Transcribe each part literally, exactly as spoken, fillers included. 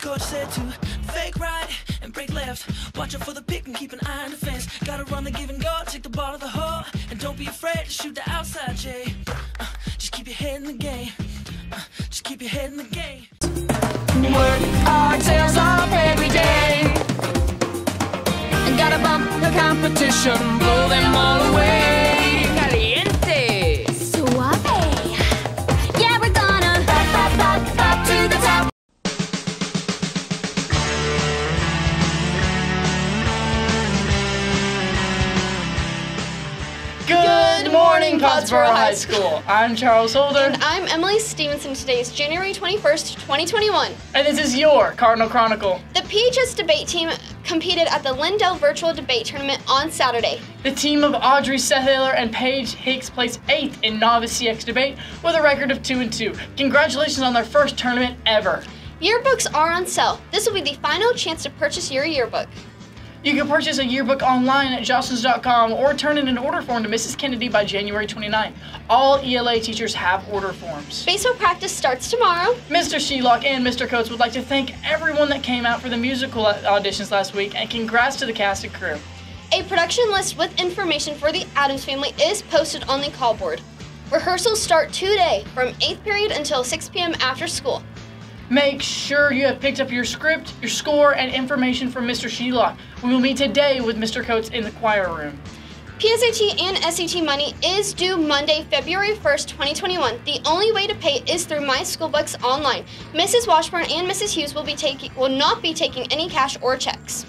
coach said to fake right and break left. Watch out for the pick and keep an eye on the fence. Gotta run the give and go, take the ball to the hole, and don't be afraid to shoot the outside, Jay. Uh, just keep your head in the game. Uh, just keep your head in the game. Work our tails off every day. And gotta bump the competition, blow them all away. Caliente. Suave. Yeah, we're gonna pop, pop, pop, pop to the top. Good morning, Pottsboro High School. I'm Charles Holder. And I'm Emily Stevenson. Today is January twenty-first, twenty twenty-one. And this is your Cardinal Chronicle. The P H S debate team competed at the Lindell Virtual Debate Tournament on Saturday. The team of Audrey Sethaler and Paige Hicks placed eighth in Novice C X debate with a record of two and two. Congratulations on their first tournament ever. Yearbooks are on sale. This will be the final chance to purchase your yearbook. You can purchase a yearbook online at jostens dot com or turn in an order form to Missus Kennedy by January twenty-ninth. All E L A teachers have order forms. Baseball practice starts tomorrow. Mister Shelock and Mister Coates would like to thank everyone that came out for the musical auditions last week, and congrats to the cast and crew. A production list with information for the Addams Family is posted on the call board. Rehearsals start today from eighth period until six p m after school. Make sure you have picked up your script, your score, and information from Mister Shelock. We will meet today with Mister Coates in the choir room. P S A T and S A T money is due Monday, February first, twenty twenty-one. The only way to pay is through My School Books online. Missus Washburn and Missus Hughes will be taking will not be taking any cash or checks.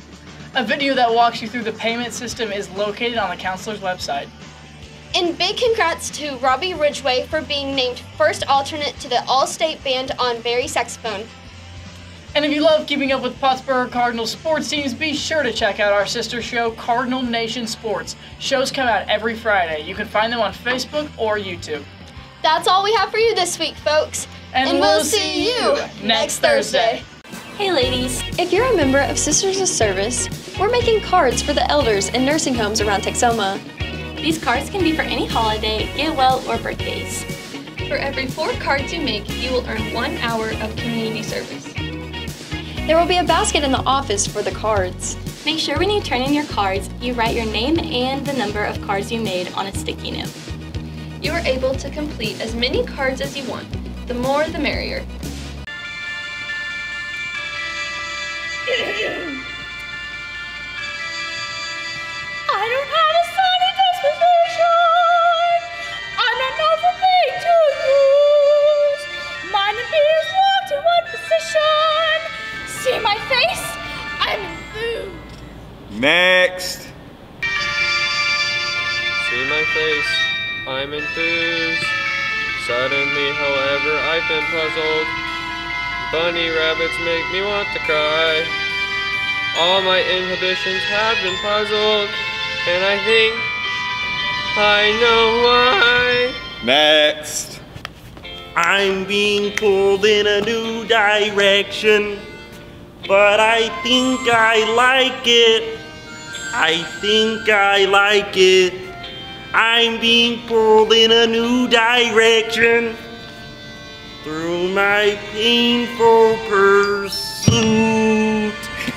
A video that walks you through the payment system is located on the counselor's website. And big congrats to Robbie Ridgway for being named first alternate to the All-State Band on Barry saxophone. And if you love keeping up with Pottsboro Cardinal sports teams, be sure to check out our sister show, Cardinal Nation Sports. Shows come out every Friday. You can find them on Facebook or YouTube. That's all we have for you this week, folks. And, and we'll, we'll see you next Thursday. Hey ladies, if you're a member of Sisters of Service, we're making cards for the elders in nursing homes around Texoma. These cards can be for any holiday, get well, or birthdays. For every four cards you make, you will earn one hour of community service. There will be a basket in the office for the cards. Make sure when you turn in your cards, you write your name and the number of cards you made on a sticky note. You are able to complete as many cards as you want. The more, the merrier. I don't have a sunny disposition. I'm not known for being too used. Mine and beers walk to one position. See my face? I'm enthused. Next. See my face? I'm enthused. Suddenly, however, I've been puzzled. Bunny rabbits make me want to cry. All my inhibitions have been puzzled. And I think I know why. Next. I'm being pulled in a new direction, but I think I like it. I think I like it. I'm being pulled in a new direction through my painful pursuit.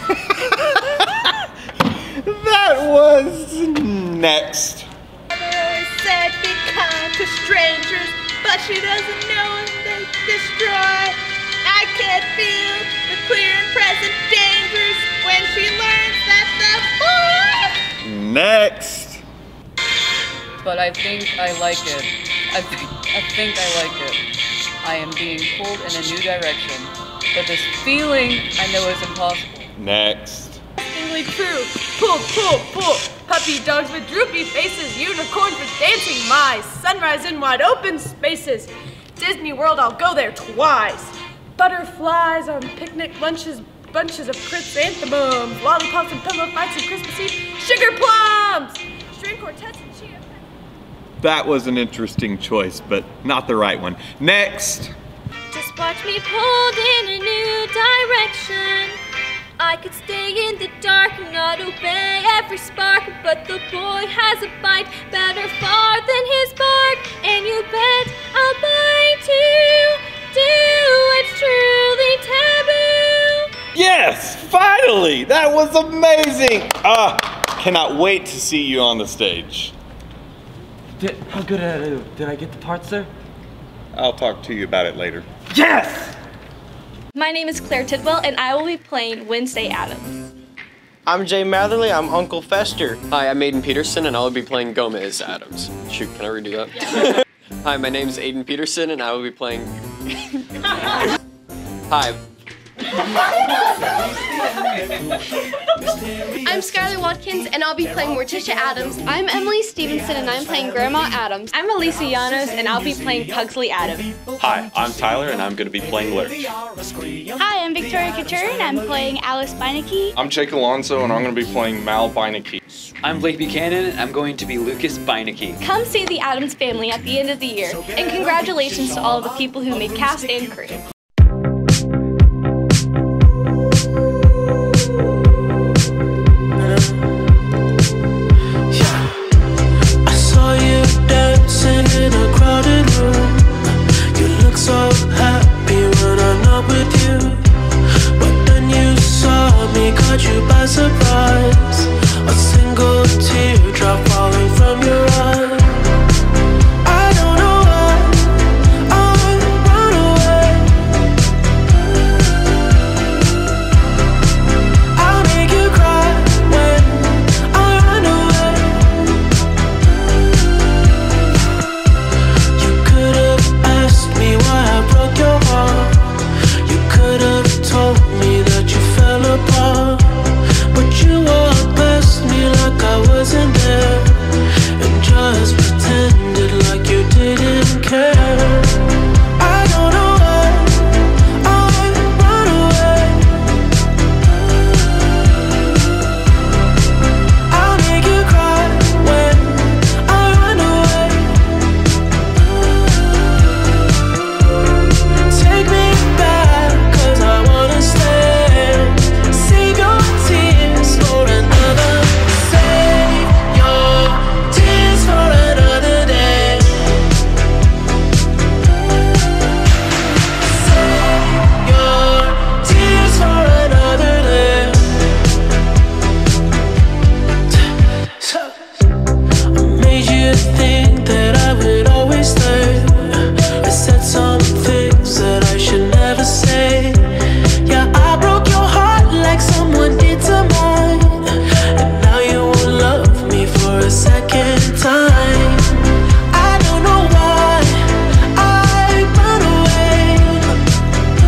That was next. Mother always said be kind to strangers, but she doesn't know when they destroy. I can't feel the clear and present dangers when she learns that the boy. Next. But I think I like it. I think I think I like it. I am being pulled in a new direction, but this feeling I know is impossible. Next. True. Pull, pull, pull. Puppy dogs with droopy faces. Unicorns with dancing mice. Sunrise in wide open spaces. Disney World, I'll go there twice. Butterflies on picnic lunches. Bunches of chrysanthemums. Lollipops and pillow fights and Christmas Eve. Sugar plums. String quartets and chia. That was an interesting choice, but not the right one. Next. Just watch me pulled in a new direction. I could stay in the dark and not obey every spark, but the boy has a bite better far than his bark, and you bet I'll bite too. Do what's truly taboo. Yes, finally! That was amazing! Ah, cannot wait to see you on the stage. Did, how good did I do? Did I get the part, sir? I'll talk to you about it later. Yes! My name is Claire Tidwell, and I will be playing Wednesday Addams. I'm Jay Matherly, I'm Uncle Fester. Hi, I'm Aiden Peterson, and I will be playing Gomez Addams. Shoot, can I redo that? Yeah. Hi, my name's Aiden Peterson, and I will be playing... Hi. I'm Skylar Watkins, and I'll be playing Morticia Addams. I'm Emily Stevenson, and I'm playing Grandma Addams. I'm Elisa Llanos, and I'll be playing Pugsley Addams. Hi, I'm Tyler, and I'm going to be playing Lurch. Hi, I'm Victoria Couture, and I'm playing Alice Beinecke. I'm Jake Alonso, and I'm going to be playing Mal Beinecke. I'm Blake Buchanan, and I'm going to be Lucas Beinecke. Come see the Addams Family at the end of the year, and congratulations to all of the people who made cast and crew. In a crowded room, you look so happy when I'm not with you. But then you saw me, caught you by surprise.